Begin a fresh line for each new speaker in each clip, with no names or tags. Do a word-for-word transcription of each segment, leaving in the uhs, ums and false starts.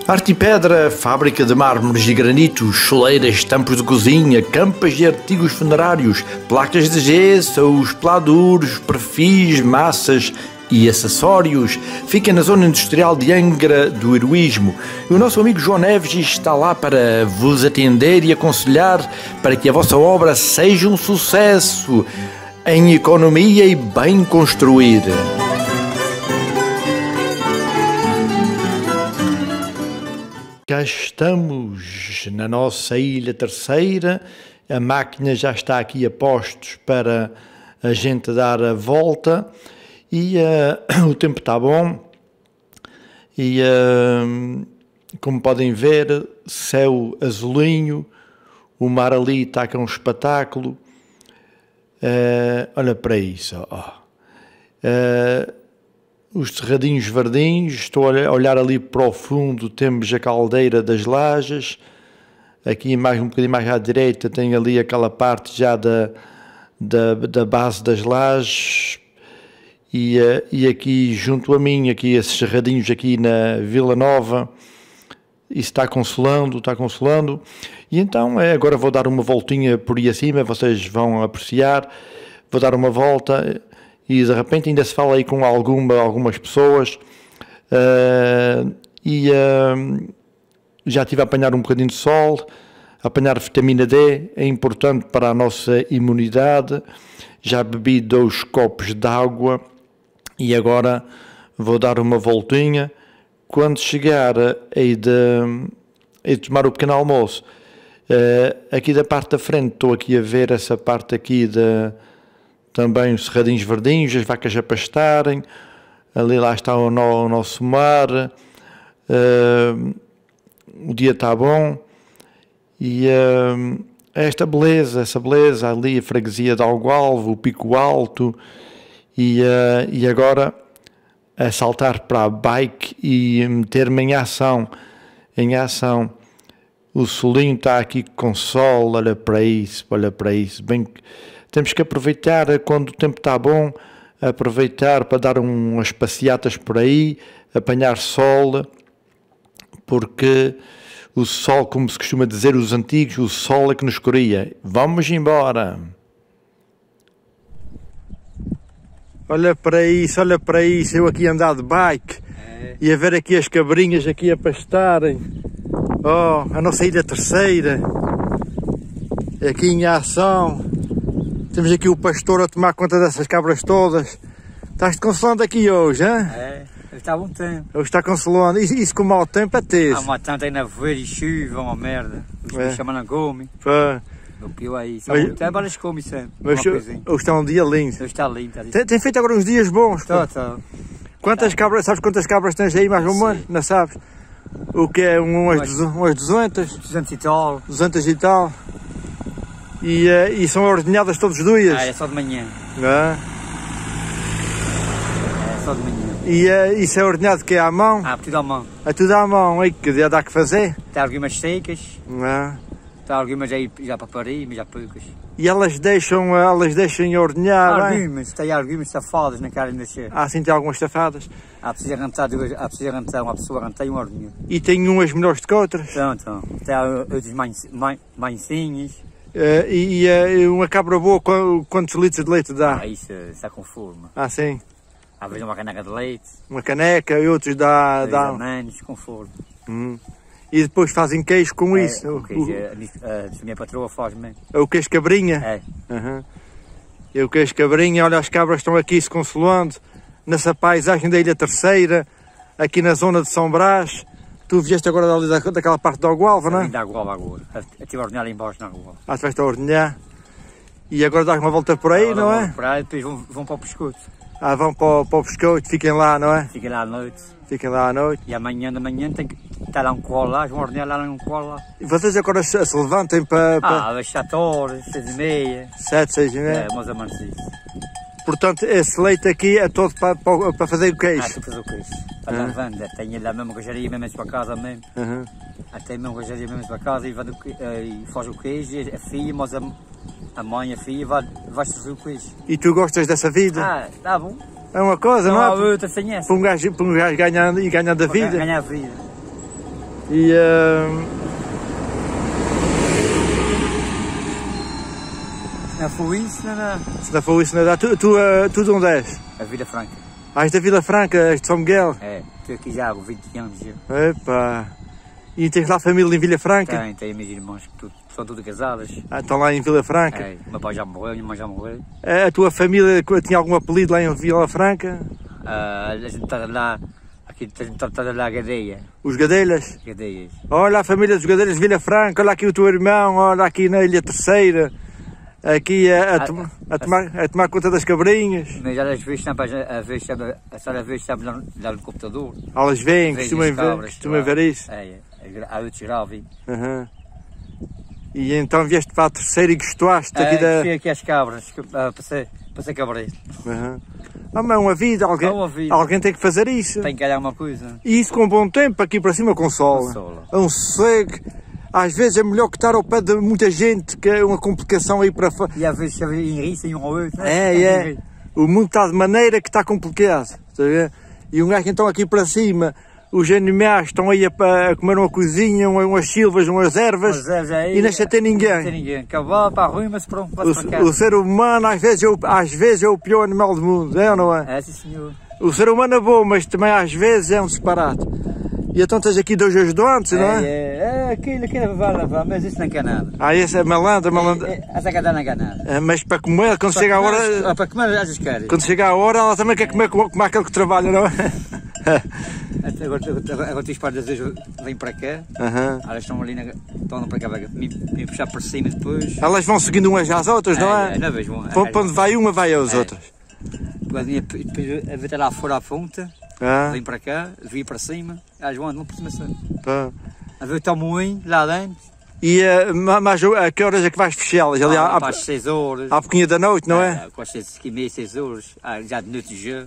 Arte e Pedra, fábrica de mármores e granitos, choleiras, tampos de cozinha, campas de artigos funerários, placas de gesso, pladuros, perfis, massas e acessórios. Fica na zona industrial de Angra do Heroísmo. E o nosso amigo João Neves está lá para vos atender e aconselhar para que a vossa obra seja um sucesso em economia e bem construir. Cá estamos na nossa Ilha Terceira, a máquina já está aqui a postos para a gente dar a volta e uh, o tempo está bom e uh, como podem ver, céu azulinho, o mar ali está com um espetáculo, uh, olha para isso, oh. uh, os cerradinhos verdinhos, estou a olhar ali para o fundo, temos a caldeira das lajes, aqui mais um bocadinho mais à direita tem ali aquela parte já da, da, da base das lajes, e, e aqui junto a mim, aqui esses cerradinhos aqui na Vila Nova, isso está consolando, está consolando, e então agora vou dar uma voltinha por aí acima, vocês vão apreciar, vou dar uma volta. E de repente ainda se fala aí com alguma, algumas pessoas uh, e uh, já estive a apanhar um bocadinho de sol, apanhar vitamina D, é importante para a nossa imunidade. Já bebi dois copos de água e agora vou dar uma voltinha. Quando chegar, hei de, hei de tomar o pequeno almoço. Uh, aqui da parte da frente, estou aqui a ver essa parte aqui da... Também os cerradinhos verdinhos, as vacas a pastarem, ali lá está o, no, o nosso mar, uh, o dia está bom, e uh, esta beleza, essa beleza ali, a freguesia de Algoalvo, o Pico Alto, e, uh, e agora a saltar para a bike e meter-me em ação, em ação. O solinho está aqui com sol, olha para isso, olha para isso, bem... Temos que aproveitar quando o tempo está bom, aproveitar para dar umas passeatas por aí, apanhar sol, porque o sol, como se costuma dizer os antigos, o sol é que nos coria. Vamos embora! Olha para isso, olha para isso, eu aqui a andar de bike é. E a ver aqui as cabrinhas aqui a pastarem. Oh, a nossa Ilha Terceira, aqui em ação. Temos aqui o pastor a tomar conta dessas cabras todas. Estás-te consolando aqui hoje, hein?
É, hoje está bom tempo.
Hoje está consolando. Isso, isso com o mau tempo é ter.
Ah, mau tempo tem nevoeiro e chuva, uma merda. Os bichos chamam na come.
Pá.
O pior aí. Só bom tempo, elas comem sempre.
Mas hoje está um dia lindo.
Hoje está lindo. Está
tem, tem feito agora uns dias bons.
Tá, tá.
Quantas tá. cabras, sabes quantas cabras tens aí mais ou menos? Não sabes? O que é? Umas, umas duzentas?
duzentas e tal.
duzentas e tal. E, uh, e são ordenhadas todos os dias?
Ah, é só de manhã.
Ah.
É só de manhã.
E uh, isso é ordenhado que é à mão?
Ah, tudo à mão.
É tudo à mão, aí que dia dá que fazer?
Tem algumas secas.
Ah.
Tem algumas aí já para parir, mas já poucas.
E elas deixam, elas deixam ordenhar,
algumas, tem algumas safadas na cara ainda cheia.
Ah, sim, tem algumas safadas.
Há precisa rentar duas, há precisa rentar uma pessoa rentar e um ordenho.
E tem umas melhores do que outras?
Então, então. Tem outros mansinhos.
Uh, e e uh, uma cabra boa, quantos litros de leite dá?
Ah, isso está conforme.
Ah, sim?
Às vezes uma caneca de leite.
Uma caneca e outros dá... dá...
menos, conforme.
Hum. E depois fazem queijo com
é,
isso?
O queijo, o... a, a minha patroa faz mesmo.
É o queijo cabrinha?
É.
Uhum. E o queijo cabrinha, olha, as cabras estão aqui se consolando, nessa paisagem da Ilha Terceira, aqui na zona de São Brás. Tu vieste agora dali da, daquela parte da Algoalva, não é?
Da Algoalva agora. Eu estive a ordenhar ali embaixo na Algoalva.
Ah, tu vais a ordenhar. E agora dás uma volta por aí, agora não é?
Por aí, depois vão, vão para o pescoço.
Ah, vão para, para o pescoço, fiquem lá, não é?
Fiquem lá à noite.
Fiquem lá à noite.
E amanhã da manhã tem que estar lá um colo lá, vão ordenhar lá um colo lá.
E vocês agora se, se levantem para... para...
Ah, às sete horas, seis e meia.
Sete, seis e meia?
É, mais ou menos isso.
Portanto, esse leite aqui é todo para, para, para fazer o queijo?
Ah, para fazer o queijo. Para uhum. lá venda, tem lá mesmo a gajaria mesmo para casa mesmo.
Uhum.
Tem mesmo a gajaria mesmo para casa e, vai do, e faz o queijo, a filha, mas a, a mãe, a filha, vai, vai fazer o queijo.
E tu gostas dessa vida?
Ah, tá bom.
É uma coisa, não,
não
é?
Não há outra sem essa.
Para um gajo, para um gajo ganhar, e ganhar da vida.
Ganhar a vida.
E... Uh...
Se não for isso, não dá.
Se não for isso, não dá. Tu, tu, uh, tu de onde és?
A Vila Franca.
Ah, és da Vila Franca, és de São Miguel?
É, estou aqui já há vinte anos. Já.
Epá. E tens lá família em Vila Franca?
Tem, tem meus irmãos que tudo, são tudo casadas.
Ah, estão lá em Vila Franca?
É, meu pai já morreu, minha mãe já morreu.
A tua família tinha algum apelido lá em Vila Franca?
Uh, a gente está lá, aqui a gente está lá a Gadeia.
Os Gadelhas?
Gadeias.
Olha a família dos Gadelhas de Vila Franca, olha aqui o teu irmão, olha aqui na Ilha Terceira. Aqui a, a, a, a, tomar, a tomar conta das cabrinhas.
Mas elas veem sempre, a ver sempre, a senhora vê sempre lá, lá no computador.
Elas veem,
Veem
costumam
as
ver,
cabras,
costumam
lá.
ver isso.
É, é, há outros gravem.
Uhum. E então vieste para a Terceira e gostaste
É,
aqui da...
gostei aqui as cabras, que, uh, para ser, para ser cabreiro.
Uhum. Ah, mas é uma vida, alguém,
É uma vida.
alguém tem que fazer isso.
Tem que ganhar uma coisa.
E isso com bom tempo, aqui para cima consola.
Consola.
É um sossego. Às vezes é melhor que estar ao pé de muita gente, que é uma complicação aí para fora.
E às vezes enriça um ao outro.
É, é. O mundo está de maneira que está complicado. Está a ver? E um gajo então aqui para cima, os animais estão aí a, a comer uma cozinha, umas silvas, umas ervas,
Aí,
e não chateia ninguém.
Não tem ninguém. Cavalo para a rua, mas pronto, para
O, o ser humano às vezes, é o, às vezes é o pior animal do mundo, é ou não é?
É, sim senhor.
O ser humano é bom, mas também às vezes é um disparate. E então tens aqui dois ajudantes, não é?
É, é, aquilo, aquilo vai lavar, mas isso não quer nada.
Ah, esse é malandro, malandro.
É, é, essa cadê não quer nada.
É, mas para comer, quando chega a hora...
Ah, para comer, às vezes quer.
Quando chega a hora, ela também quer comer como, como aquele que trabalha, não é?
Agora, agora, agora os pais vezes vêm para cá,
Uhum.
elas estão ali, na, estão para cá, para me, me puxar por cima depois.
Elas vão seguindo umas às outras, não é?
É, não vejo.
Para para onde vai uma, vai as
É.
outras.
Depois a ver lá fora à fonte,
Ah,
vem para cá, vem para cima, elas vão andam por cima assim.
pá.
A ver o tamanho lá dentro,
E uh, mas a que horas é que vais fechá-las? Ali
ah,
à,
para as seis horas.
à pouquinho da noite, não é?
Com as seis e meia, seis horas, ah, já de noite já,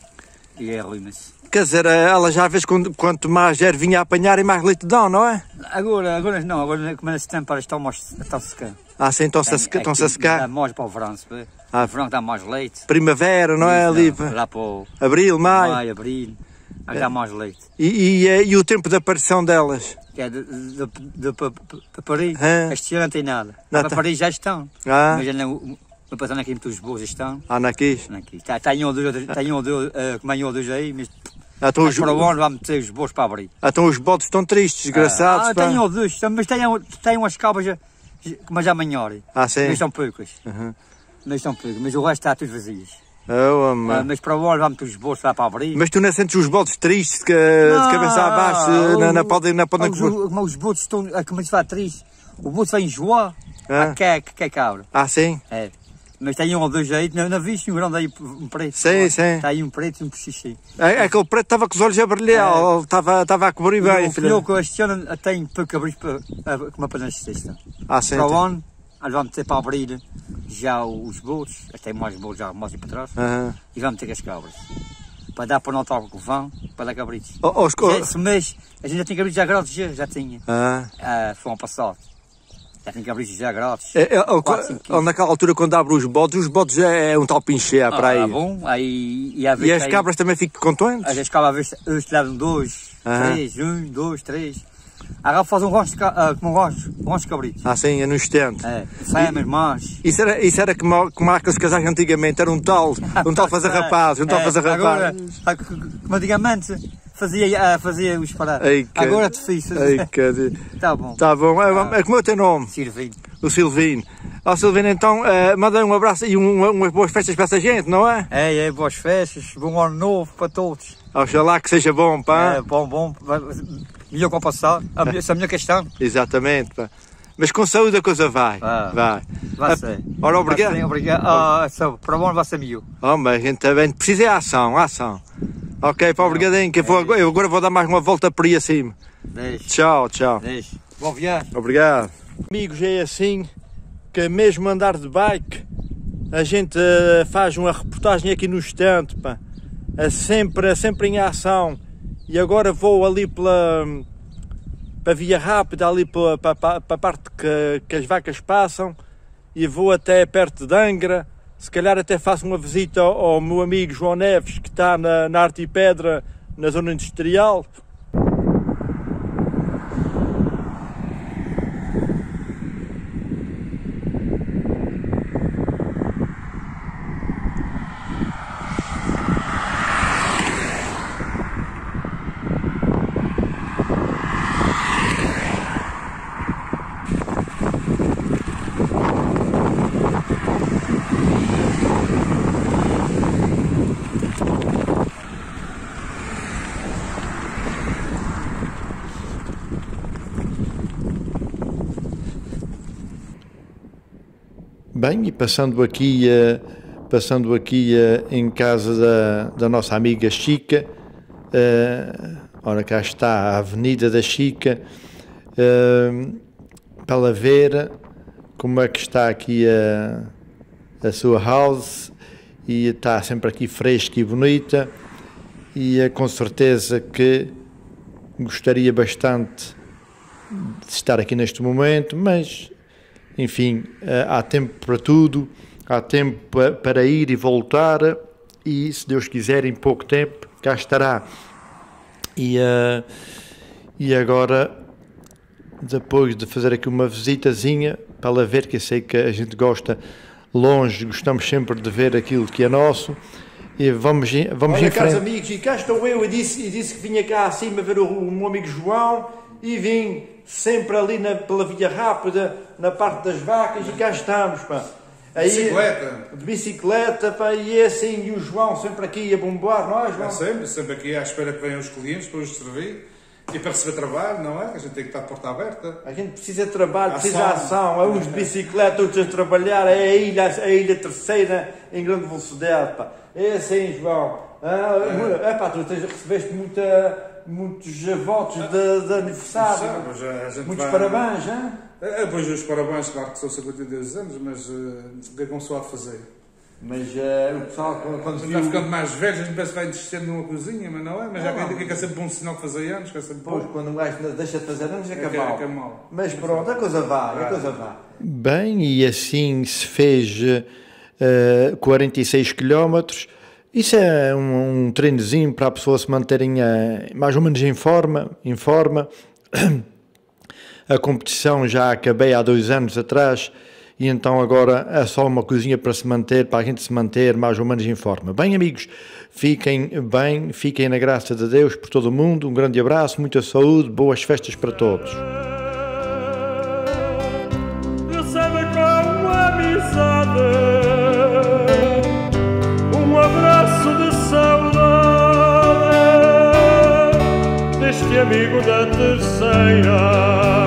e é ruim-se.
Quer dizer, ela já vês quando, quanto mais ervinha a apanhar e mais leite dão, não é?
Agora, agora não, agora como nesse tempo elas estão mais, estão secando.
Ah, sim, estão-se a, secar- estão-se a
Dá
secar.
mais para o verão, se vê.
Ah.
O verão dá mais leite.
Primavera, não é?
Isso,
Ali,
não,
pá.
lá para o
Abril, maio.
maio, abril, aí dá mais leite.
E, e, eh, e o tempo de aparição delas?
Que é de, de, de, de, para Paris,
Ah.
este ano não tem nada.
Não
Para
tem.
Paris já estão.
Ah,
Mas já não, o meu patrão aqui muitos boas estão.
ah, naquis.
Aqui. Está, está um ou dois, está um ou dois, uh, como um ou dois aí, mas
Ah, estão os,
para o ano vamos meter os boas para abrir.
ah, estão os bodes estão tristes, desgraçados,
Ah,
pá.
tem um ou dois, mas tem, um- tem umas cabras, já- mas já maiores.
Ah, sim.
Mas são poucas.
Uhum.
Mas são poucas, mas o resto está tudo vazias.
Oh,
Ah,
mano.
mas para o ano vamos ter os boas lá para abrir.
Mas tu não sentes os bodes tristes, de, de cabeça abaixo, na, na podem na podem
os, os, os botos estão, a como se faz triste. O boto vai enjoar.
Ah.
Ah, que é, que é cabra.
Ah, sim?
É. Mas tem um ou dois aí, não, não viste um grande aí, um preto.
Sim, sim.
Está aí um preto e um puxixe.
É- Aquele preto estava com os olhos a brilhar,
É.
ele estava estava a cobrir bem,
O
filho.
filho que este ano tem pouco abrir para como para nas sexta.
Ah, sim.
Para o
tem.
ano, nós vamos ter para abrir já os botos, tem mais botos já mais para trás,
Aham.
e vamos ter as cabras. Para dar para o Natal que vão, para dar cabritos.
Oh, os co-
Já esse mês, a gente já tinha cabritos já grátis, já, já tinha.
Ah.
Ah, foi ano passado. Já tinha cabritos já grátis.
É, é, ele-
Quatro, cinco
ele naquela altura, quando abre os bodes, os bodes é, é um tal pincher para aí.
Ah, bom, aí e, a
E as cabras também ficam contentes?
As cabras às vezes eles levam dois,
Aham.
três, um, dois, três. Agora faz um rancho de ca- ah, como um rancho, um rancho de cabritos.
Ah, sim, é no instante.
É, fêmeas, mães.
Isso era, isso era como, como aqueles casais antigamente, era um tal, um tal fazer rapazes, um tal
É,
fazer
agora,
rapazes.
ah, c- c- como antigamente fazia, ah, fazia os parados.
Ei, que-
Agora é difícil.
Ei, que...
Tá bom.
Tá bom, é, é como é o teu nome?
Sirvindo.
O Silvino. Ó Silvino, então, eh, manda um abraço e um, umas boas festas para essa gente, não é?
É, é, boas festas, bom ano novo para todos.
Oxalá que seja bom, pá.
É, bom, bom. vai- Melhor que o passado. A melhor- Essa é a minha questão.
Exatamente, pá. Mas com saúde a coisa vai.
Ah.
Vai.
Vai
Ah,
ser.
Ora, obrigado.
Vai ser, obrigado. Ah, só, para o ano vai ser melhor.
Oh, mas a gente também precisa de ação, ação. Ok, pá, obrigadinho, que eu, vou, eu agora vou dar mais uma volta por aí acima.
Deixa,
Tchau, tchau.
deixa. Boa viagem.
Obrigado. Amigos, é assim que mesmo andar de bike, a gente eh, faz uma reportagem aqui no estante, pá. É sempre, é sempre em ação. E agora vou ali pela, para a via rápida, ali para, para, para a parte que, que as vacas passam, e vou até perto de Angra. Se calhar até faço uma visita ao, ao meu amigo João Neves, que está na, na Arte e Pedra, na zona industrial. Bem, e passando aqui, uh, passando aqui uh, em casa da, da nossa amiga Chica, uh, ora cá está a Avenida da Chica, uh, para ela ver como é que está aqui a, a sua house, e está sempre aqui fresca e bonita, e uh, com certeza que gostaria bastante de estar aqui neste momento, mas enfim, há tempo para tudo, há tempo para ir e voltar, e se Deus quiser, em pouco tempo cá estará. E, uh, e agora, depois de fazer aqui uma visitazinha para ela ver, que eu sei que a gente gosta longe, gostamos sempre de ver aquilo que é nosso, e vamos, vamos
Olha,
em frente.
caros amigos, e cá estou eu, e disse, e disse que vinha cá acima ver o, o meu amigo João, e vim sempre ali na, pela via rápida, na parte das vacas, e cá estamos, pá. Aí,
bicicleta.
De bicicleta, pá, e é assim, e o João sempre aqui a bombar, não é, João?
É sempre, sempre aqui à espera que venham os clientes para os servir e para receber trabalho, não é? A gente tem que estar de porta aberta.
A gente precisa de trabalho,
Ação.
precisa de ação, é uns de bicicleta, outros a trabalhar, é a ilha, a ilha terceira em grande velocidade, pá. É assim, João. Ah, é. É, pá, tu tens, recebeste muita... muitos votos de, de aniversário,
já, já
muitos
vai,
parabéns, hein?
É, pois os parabéns, claro que são cinquenta e dois anos, mas uh, o que é que se pode fazer?
Mas uh, o pessoal, quando, quando
está
viu...
ficando mais velho, a gente pensa que vai desistendo numa cozinha, mas não é? Mas já acredito que é sempre bom sinal que fazer anos, que é sempre bom.
Pois, quando um gajo deixa de fazer anos, é que é,
é,
mal.
que é mal.
Mas pronto, a coisa vai, a coisa vai.
Bem, e assim se fez uh, quarenta e seis quilómetros. Isso é um, um treinozinho para a pessoa se manterem uh, mais ou menos em forma, em forma. A competição já acabei há dois anos atrás, e então agora é só uma coisinha para se manter, para a gente se manter mais ou menos em forma. Bem, amigos, fiquem bem, fiquem na graça de Deus por todo o mundo. Um grande abraço, muita saúde, boas festas para todos.
Recebe com amizade um abraço de saudade deste amigo da terceira.